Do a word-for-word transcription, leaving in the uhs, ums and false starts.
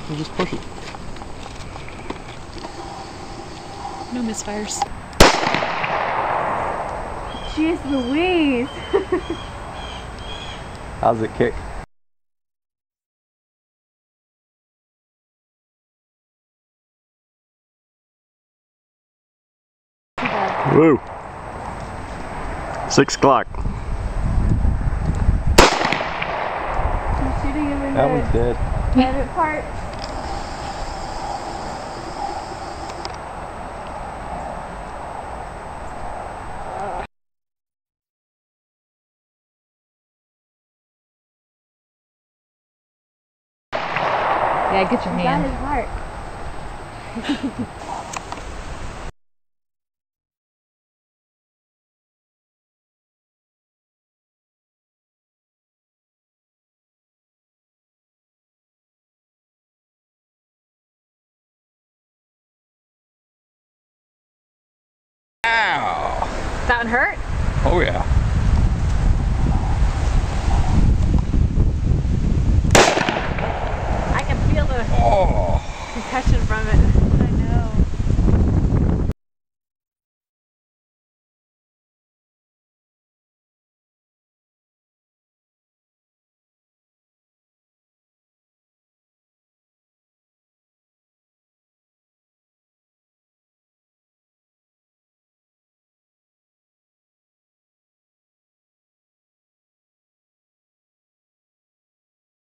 You just push it. No misfires. Jeez Louise. How's it kick? Woo! Six o'clock. I'm shooting him in That the one's dead. private part. Yeah, get your Is hand. that his heart? Ow! That one hurt? Oh yeah.